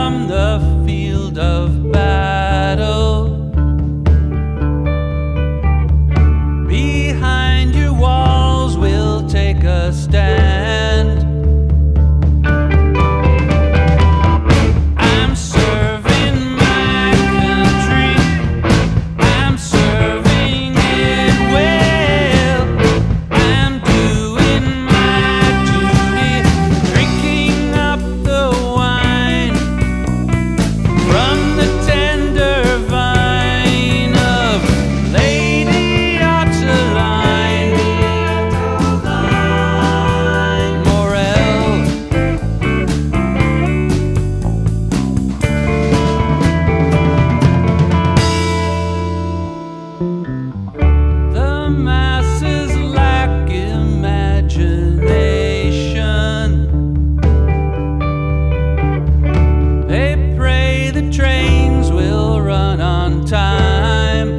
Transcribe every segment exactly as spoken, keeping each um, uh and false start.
from the field of battle. Behind your walls we'll take a stand. I'm serving my country, I'm serving it well. I'm doing my duty, drinking up the wine from the tender vine of Lady Ottoline Morell. The masses lack imagination. They pray the trains will run on time.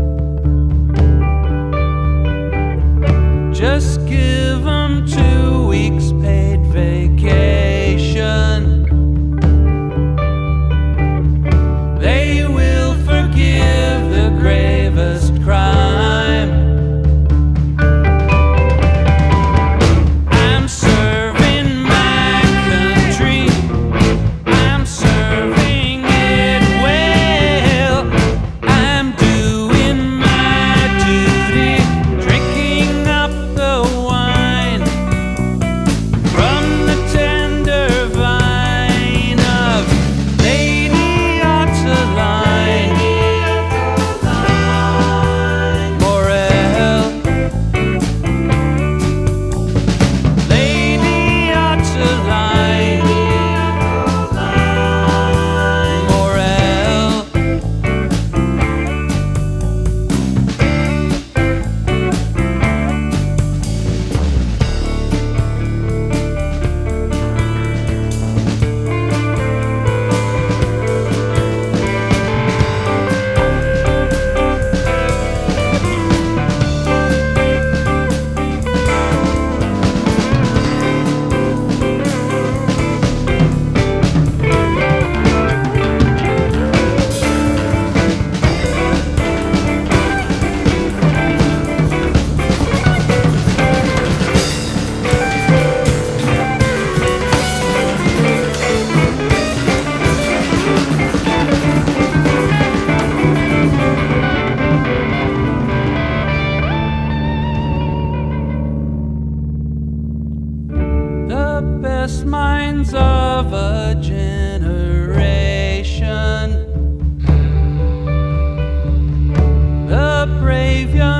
Just give them two weeks paid vacation. They will forgive the gravest crime. I'm serving my country, I'm serving it well. I'm doing my duty, drinking up the wine from the tender vine of Lady Ottoline Morell. Lady Ottoline Morell. The best minds of a generation, the brave young